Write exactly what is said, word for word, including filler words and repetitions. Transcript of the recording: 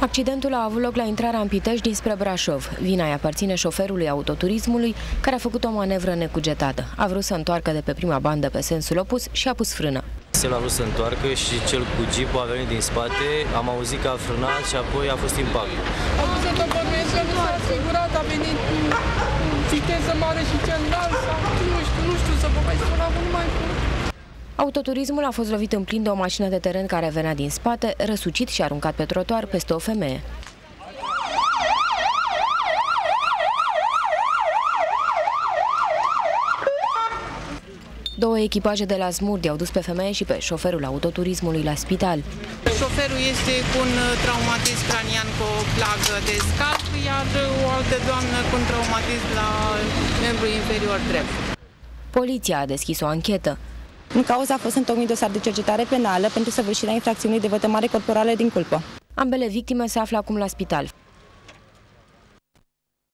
Accidentul a avut loc la intrarea în Pitești dinspre Brașov. Vina îi aparține șoferului autoturismului, care a făcut o manevră necugetată. A vrut să întoarcă de pe prima bandă pe sensul opus și a pus frână. El a vrut să întoarcă și cel cu jeep-ul a venit din spate, am auzit că a frânat și apoi a fost impact. A vrut să tăpănuiesc, nu s-a asigurat, a venit viteză mare și celălalt, nu știu, nu știu să vă mai spun, am nu mai spun. Autoturismul a fost lovit în plin de o mașină de teren care venea din spate, răsucit și aruncat pe trotuar peste o femeie. Două echipaje de la Smurdi au dus pe femeie și pe șoferul autoturismului la spital. Șoferul este cu un traumatism cranian cu o plagă de scalp, iar o altă doamnă cu un traumatism la membrul inferior drept. Poliția a deschis o anchetă. În cauza a fost întocmit dosar de cercetare penală pentru săvârșirea infracțiunii de vătămare corporală din culpă. Ambele victime se află acum la spital.